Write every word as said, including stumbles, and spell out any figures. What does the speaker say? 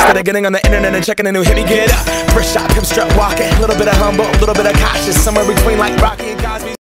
Instead of getting on the internet and checking a new hit, me get up. First shot, pimp strut walking. A little bit of humble, a little bit of cautious. Somewhere between like Rocky and Cosby.